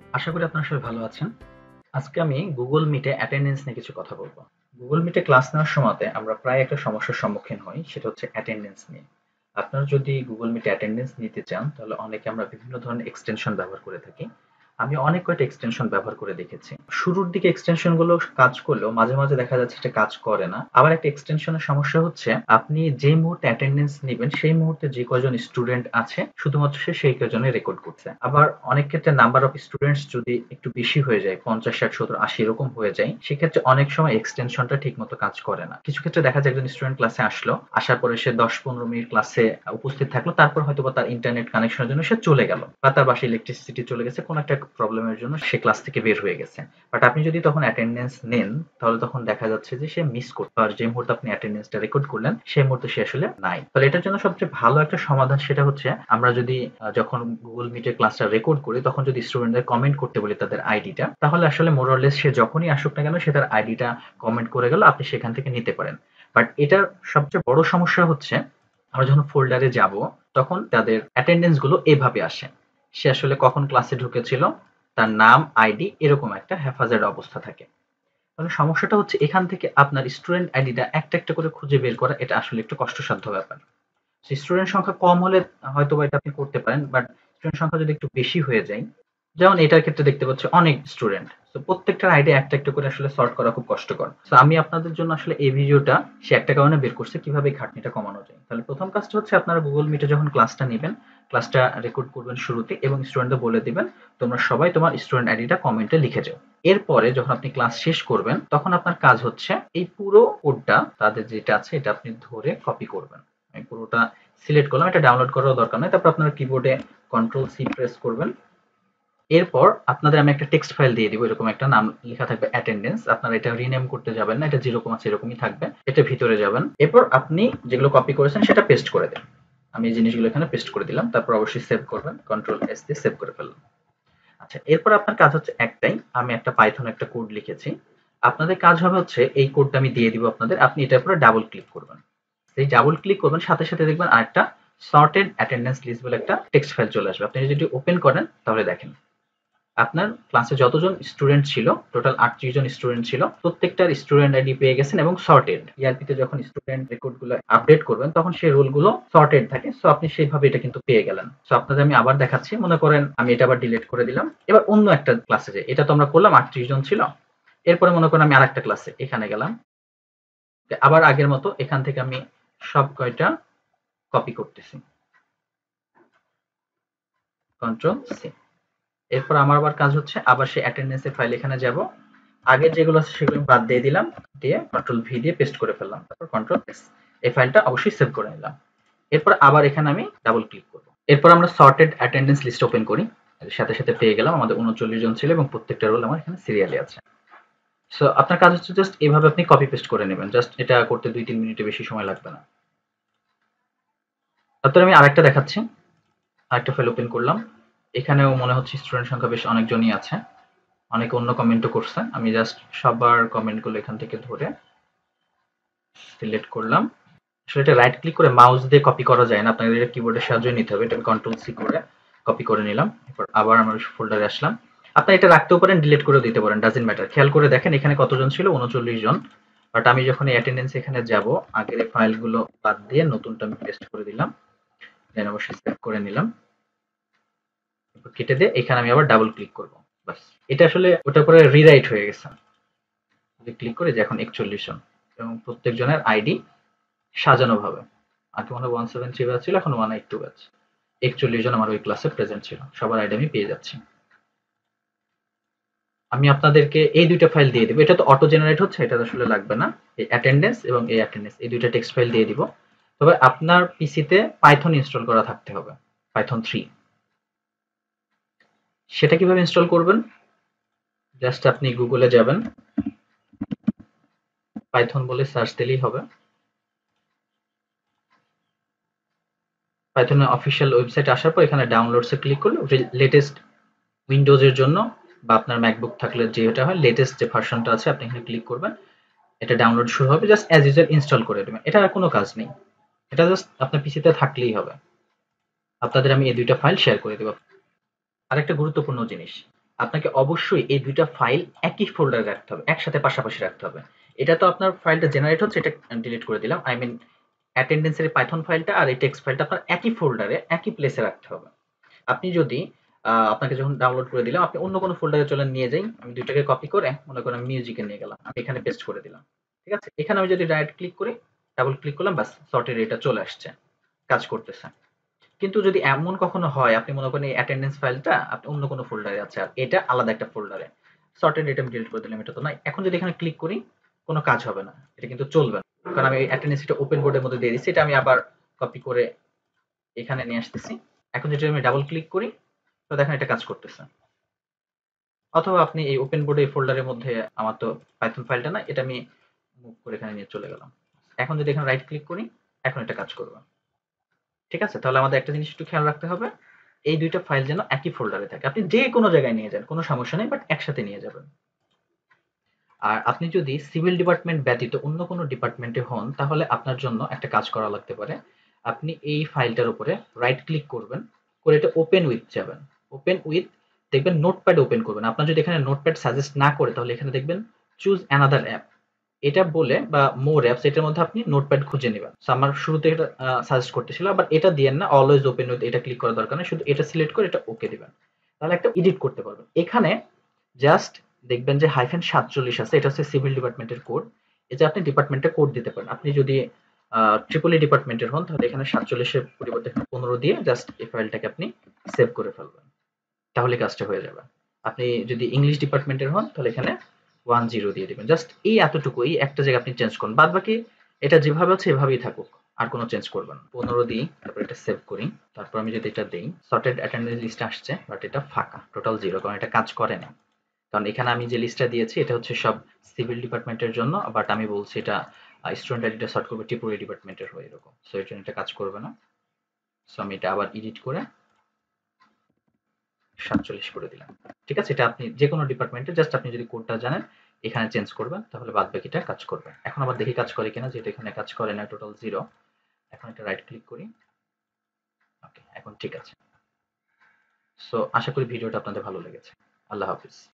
আশা করি আপনারা সবাই ভালো আছেন। আজকে আমি Google Meet এ অ্যাটেন্ডেন্স নিয়ে কিছু কথা বলব। Google Meet এ ক্লাস নেওয়ার সময়তে আমরা প্রায় একটা সমস্যার সম্মুখীন হই, সেটা হচ্ছে অ্যাটেন্ডেন্স নিয়ে। আপনারা যদি Google Meet এ অ্যাটেন্ডেন্স নিতে চান, তাহলে অনেকে আমরা বিভিন্ন ধরনের এক্সটেনশন ব্যবহার করে থাকি। আমি অনেক কয়টা এক্সটেনশন ব্যবহার করে দেখেছি। শুরুর দিকে এক্সটেনশন গুলো কাজ করলেও মাঝে, মাঝে দেখা যাচ্ছে যে কাজ করে না। আবার একটা এক্সটেনশনের সমস্যা হচ্ছে আপনি যেই মুহূর্তে অ্যাটেন্ডেন্স নিবেন সেই মুহূর্তে যে কয়জন স্টুডেন্ট আছে শুধুমাত্র সে সেই কয়জনই রেকর্ড করছে। আবার অনেক ক্ষেত্রে নাম্বার অফ স্টুডেন্টস যদি একটু বেশি হয়ে যায় ৫০, ৬০, ৭০, ৮০ এরকম হয়ে যায়, সেক্ষেত্রে অনেক সময় এক্সটেনশনটা ঠিকমতো কাজ করে না। কিছু ক্ষেত্রে দেখা যায় একজন স্টুডেন্ট ক্লাসে আসলো, আসার পরে সে ১০-১৫ মিনিট ক্লাসে উপস্থিত থাকলো, তারপর হয়তোবা তার ইন্টারনেট কানেকশনের জন্য সে চলে গেল বা তার বাসায় ইলেকট্রিসিটি চলে গেছে, কোনো একটা প্রবলেমের জন্য সে ক্লাস থেকে বের হয়ে গেছে। বাট আপনি যদি তখন অ্যাটেন্ডেন্স নেন, তাহলে তখন দেখা যাচ্ছে যে সে মিস করতে, আর যে মুহূর্তে আপনি অ্যাটেন্ডেন্সটা রেকর্ড করলেন সেই মুহূর্তে সে আসলে নাই। তাহলে এটার জন্য সবচেয়ে ভালো একটা সমাধান সেটা হচ্ছে আমরা যদি যখন গুগল মিটের ক্লাসটা রেকর্ড করি তখন যদি স্টুডেন্টদের কমেন্ট করতে বলি তাদের আইডিটা, তাহলে আসলে মোর অর লেস সে যখনই আসুক না কেন সে তার আইডিটা কমেন্ট করে গেল, আপনি সেখান থেকে নিতে পারেন। বাট এটার সবচেয়ে বড় সমস্যা হচ্ছে আমরা যখন ফোল্ডারে যাব তখন তাদের অ্যাটেন্ডেন্স গুলো এভাবে আসে। সে আসলে কখন ক্লাসে ঢুকেছিল, তার নাম, আইডি এরকম একটা হ্যাফাজেড অবস্থা থাকে। তাহলে সমস্যাটা হচ্ছে এখান থেকে আপনার স্টুডেন্ট আইডিটা একটা একটা করে খুঁজে বের করা, এটা আসলে একটু কষ্টসাধ্য ব্যাপার। স্টুডেন্ট সংখ্যা কম হলে হয়তোবা এটা আপনি করতে পারেন, বাট স্টুডেন্ট সংখ্যা যদি একটু বেশি হয়ে যায়, যেমন এটার ক্ষেত্রে দেখতে পাচ্ছি অনেক স্টুডেন্ট, তো প্রত্যেকটার আইডি একটা একটা করে আসলে সর্ট করা খুব কষ্টকর। তো আমি আপনাদের জন্য আসলে এই ভিডিওটা সে একটা কারণে বের করছে কিভাবে এই খাটনিটা কমানো যায়। তাহলে প্রথম কাজটা হচ্ছে আপনারা গুগল মিটে যখন ক্লাসটা নেবেন, ক্লাসটা রেকর্ড করবেন শুরুতে এবং স্টুডেন্টদের বলে দিবেন তোমরা সবাই তোমার স্টুডেন্ট আইডিটা কমেন্টে লিখে যাও। এরপরে যখন আপনি ক্লাস শেষ করবেন তখন আপনার কাজ হচ্ছে এই পুরো কোডটা তাদের যেটা আছে এটা আপনি ধরে কপি করবেন। আমি পুরোটা সিলেক্ট করলাম, এটা ডাউনলোড করার দরকার নেই। তারপর আপনার কিবোর্ডে কন্ট্রোল সি প্রেস করবেন। এরপর আপনাদের আমি একটা টেক্সট ফাইল দিয়ে দিব, এরকম একটা নাম লেখা থাকবে অ্যাটেন্ডেন্স। আপনারা এটা রিনেম করতে যাবেন না, এটা যেরকম আছে এরকমই থাকবে, এটা ভিতরে যাবেন। এরপর আপনি যেগুলো কপি করেছেন সেটা পেস্ট করে দেন। আমি এই জিনিসগুলো এখানে পেস্ট করে দিলাম, তারপর অবশ্যই সেভ করবেন, কন্ট্রোল এস দিয়ে সেভ করে ফেললাম। আচ্ছা, এরপর আপনার কাজ হচ্ছে একটাই, আমি একটা পাইথন একটা কোড লিখেছি। আপনাদের কাজ হবে হচ্ছে এই কোডটা আমি দিয়ে দিব আপনাদের, আপনি এটার উপরে ডাবল ক্লিক করবেন। এই ডাবল ক্লিক করবেন সাথে সাথে দেখবেন আরেকটা সর্টেড অ্যাটেন্ডেন্স লিস্ট বলে একটা টেক্সট ফাইল চলে আসবে। আপনি যদি ওপেন করেন তাহলে দেখেন আপনার ক্লাসে যতজন স্টুডেন্ট ছিল, টোটাল ৩৮ জন স্টুডেন্ট ছিল, প্রত্যেকটার স্টুডেন্ট আইডি পেয়ে গেছেন এবং সর্টেড। ইআরপি তে যখন স্টুডেন্ট রেকর্ড গুলো আপডেট করবেন তখন সেই রোল গুলো সর্টেড থাকে, সো আপনি সেইভাবে এটা কিন্তু পেয়ে গেলেন। সো আপনাদের আমি আবার দেখাচ্ছি, মনে করেন আমি এটা আবার ডিলিট করে দিলাম, এবার অন্য একটা ক্লাসে যাই। এটা তো আমরা করলাম ৩৮ জন ছিল, এরপরে মনে করেন আমি আরেকটা ক্লাসে এখানে গেলাম, আবার আগের মতো এখান থেকে আমি সব কয়টা কপি করতেছি, কন্ট্রোল সি। এরপর আমার আবার কাজ হচ্ছে আবার সেই অ্যাটেন্ডেন্স এর ফাইল এখানে যাব, আগে যেগুলো আছে সেগুলো আমি বাদ দিয়ে দিলাম, দিয়ে কন্ট্রোল ভি দিয়ে পেস্ট করে ফেললাম, তারপর কন্ট্রোল এস। এই ফাইলটা অবশ্যই সেভ করে নিলাম। এরপর আবার এখানে আমি ডাবল ক্লিক করব। এরপর আমরা সর্টেড অ্যাটেন্ডেন্স লিস্ট ওপেন করি, সাথে সাথে পেয়ে গেলাম আমাদের ৩৯ জন ছিল এবং প্রত্যেকটা রোল আমার এখানে সিরিয়ালে আছে। সো আপনার কাজ হচ্ছে জাস্ট এভাবে আপনি কপি পেস্ট করে নেবেন, জাস্ট এটা করতে ২-৩ মিনিটের বেশি সময় লাগবে না। তারপরে আমি আরেকটা দেখাচ্ছি, আরেকটা ফাইল ওপেন করলাম, এখানেও মনে হচ্ছে স্টুডেন্ট সংখ্যা বেশ অনেকজনই আছে, অনেকে অন্য কমেন্টও করছে। আমি জাস্ট সবার কমেন্টগুলো এখান থেকে ধরে সিলেক্ট করলাম। আসলে এটা রাইট ক্লিক করে মাউস দিয়ে কপি করা যায় না, আপনাদের এটা কিবোর্ডের সাহায্যে নিতে হবে। এটা আমি কন্ট্রোল সি করে কপি করে নিলাম। এরপর আবার আমার ফোল্ডারে আসলাম। আপনি এটা রাখতেও পারেন, ডিলিট করেও দিতে পারেন, ডাজন্ট ম্যাটার। খেয়াল করে দেখেন এখানে কতজন ছিল, ৩৯ জন। বাট আমি যখন এই অ্যাটেন্ডেন্স এখানে যাব, আগের এই ফাইলগুলো বাদ দিয়ে নতুনটা আমি পেস্ট করে দিলাম, দেন অবশ্যই সেভ করে নিলাম। এরপর কেটে দিয়ে এখানে আমি আবার ডাবল ক্লিক করব। বাস, এটা আসলে ওটার পরে রিরাইট হয়ে গেছে। যদি ক্লিক করি যে এখন ৪১ জন এবং প্রত্যেক জনের আইডি সাজানো ভাবে। আগে মনে হয় 173 ব্যাচ ছিল, এখন 182 ব্যাচ। ৪১ জন আমার ওই ক্লাসে প্রেজেন্ট ছিল, সবার আইডি আমি পেয়ে যাচ্ছি। আমি আপনাদেরকে এই দুইটা ফাইল দিয়ে দিব, এটা তো অটো জেনারেট হচ্ছে, এটা আসলে লাগবে না। এই অ্যাটেন্ডেন্স এবং এই অ্যাটেন্ডেন্স এই দুইটা টেক্সট ফাইল দিয়ে দিব। তবে আপনার পিসিতে পাইথন ইনস্টল করা থাকতে হবে, পাইথন 3। সেটা কিভাবে ইনস্টল করবেন, জাস্ট আপনি গুগলে যাবেন, পাইথন বলে সার্চ দিলেই হবে। পাইথনের অফিসিয়াল ওয়েবসাইট আসার পর এখানে ডাউনলোডসে ক্লিক করলে লেটেস্ট উইন্ডোজের জন্য বা আপনার ম্যাকবুক থাকলে যেটা হয় লেটেস্ট যে ভার্সনটা আছে আপনি এখানে ক্লিক করবেন, এটা ডাউনলোড শুরু হবে, জাস্ট অ্যাজ ইউজুয়াল ইনস্টল করে দেবেন। এটা আর কোনো কাজ নেই, এটা জাস্ট আপনার পিসিতে থাকলেই হবে। আপনাদের আমি এই দুইটা ফাইল শেয়ার করে দেবো। আরেকটা গুরুত্বপূর্ণ জিনিস, আপনাকে অবশ্যই এই দুইটা ফাইল একই ফোল্ডারে রাখতে হবে, একসাথে পাশাপাশি রাখতে হবে। এটা তো আপনার ফাইলটা জেনারেট হচ্ছে, এটা ডিলিট করে দিলাম। আই মিন অ্যাটেন্ডেন্সের পাইথন ফাইলটা আর এই টেক্সট ফাইলটা আপনার একই ফোল্ডারে একই প্লেসে রাখতে হবে। আপনি যদি আপনাকে যখন ডাউনলোড করে দিলাম, আপনি অন্য কোনো ফোল্ডারে চলে নিয়ে যাই। আমি দুইটাকে কপি করে মনে করেন মিউজিকে নিয়ে গেলাম, আমি এখানে পেস্ট করে দিলাম। ঠিক আছে, এখানে আমি যদি রাইট ক্লিক করি, ডাবল ক্লিক করলাম, ব্যাস সর্টেড এটা চলে আসছে, কাজ করতেছে। কিন্তু যদি এমন কখনো হয় আপনি মনে করেন এই অ্যাটেন্ডেন্স ফাইলটা আপনি অন্য কোনো ফোল্ডারে আছে আর এটা আলাদা একটা ফোল্ডারে, সর্টেড এটা আমি ডিলিট করে দিলাম, এটা তো নাই। এখন যদি এখানে ক্লিক করি কোনো কাজ হবে না, এটা কিন্তু চলবে না, কারণ আমি অ্যাটেন্ডেন্স এটা ওপেন বোর্ডের মধ্যে দিয়ে দিচ্ছি। এটা আমি আবার কপি করে এখানে নিয়ে আসতেছি। এখন যদি আমি ডাবল ক্লিক করি তো দেখেন এটা কাজ করতেছে। অথবা আপনি এই ওপেন বোর্ডে ফোল্ডারের মধ্যে, আমার তো পাইথন ফাইলটা না, এটা আমি মুভ করে এখানে নিয়ে চলে গেলাম। এখন যদি এখানে রাইট ক্লিক করি, এখন এটা কাজ করবে। ঠিক আছে, তাহলে আমাদের একটা জিনিস একটু খেয়াল রাখতে হবে, এই দুইটা ফাইল যেন একই ফোল্ডারে থাকে। আপনি যে কোনো জায়গায় নিয়ে যান, কোনো সমস্যা নেই, বাট একসাথে নিয়ে যাবেন। আর আপনি যদি সিভিল ডিপার্টমেন্ট ব্যতীত অন্য কোনো ডিপার্টমেন্টে হন, তাহলে আপনার জন্য একটা কাজ করা লাগতে পারে। আপনি এই ফাইলটার উপরে রাইট ক্লিক করবেন, করে এটা ওপেন উইথ যাবেন। ওপেন উইথ দেখবেন নোটপ্যাড ওপেন করবেন। আপনার যদি এখানে নোটপ্যাড সাজেস্ট না করে, তাহলে এখানে দেখবেন চুজ অ্যানাদার অ্যাপ, এটা বলে বা মোর অ্যাপস, এটার মধ্যে আপনি নোটপ্যাড খুঁজে নেবেন। সো আমার শুরুতে এটা সাজেস্ট করতেছিল, বাট এটা দিয়েন না, অলওয়েজ ওপেন উইথ এটা ক্লিক করার দরকার নেই, শুধু এটা সিলেক্ট করে এটা ওকে দিবেন। তাহলে একটা এডিট করতে পারবেন। এখানে জাস্ট দেখবেন যে -47 আছে, এটা হচ্ছে সিভিল ডিপার্টমেন্টের কোড। এই যে আপনি ডিপার্টমেন্টের কোড দিতে পারেন। আপনি যদি ট্রিপল ই ডিপার্টমেন্টের হন, তাহলে এখানে 47-এর পরিবর্তে এখানে 15 দিয়ে জাস্ট এই ফাইলটাকে আপনি সেভ করে ফেলবেন, তাহলে কাজটা হয়ে যাবে। আপনি যদি ইংলিশ ডিপার্টমেন্টের হন, তাহলে এখানে 10 দিয়ে দিবেন। জাস্ট এই এতটুকু, এই একটা জায়গায় আপনি চেঞ্জ করুন, বাদ বাকি এটা যেভাবে আছে এভাবেই থাকুক, আর কোনো চেঞ্জ করবেন না। 15 দিই, তারপর এটা সেভ করি। তারপর আমি যদি এটা দিই, সর্টেড অ্যাটেন্ডেন্স লিস্ট আসছে, বাট এটা ফাঁকা, টোটাল জিরো, কারণ এটা কাজ করে না। কারণ এখানে আমি যে লিস্টটা দিয়েছি এটা হচ্ছে সব সিভিল ডিপার্টমেন্টের জন্য, বাট আমি বলছি এটা স্টুডেন্ট আইডিটা সর্ট করবে ত্রিপুরা ডিপার্টমেন্টের হয়ে, এরকম। সো এর জন্য এটা কাজ করবে না। সো আমি এটা আবার এডিট করে 47 করে দিলাম। ঠিক আছে, এটা আপনি যে কোনো ডিপার্টমেন্টে জাস্ট আপনি যদি কোডটা জানেন এখানে চেঞ্জ করবেন, তাহলে বাদ বাকিটা কাজ করবে। এখন আবার দেখি কাজ করে কিনা, যেহেতু এখানে কাজ করে না, টোটাল জিরো। এখন এটা রাইট ক্লিক করি, ওকে, এখন ঠিক আছে। সো আশা করি ভিডিওটা আপনাদের ভালো লেগেছে। আল্লাহ হাফিজ।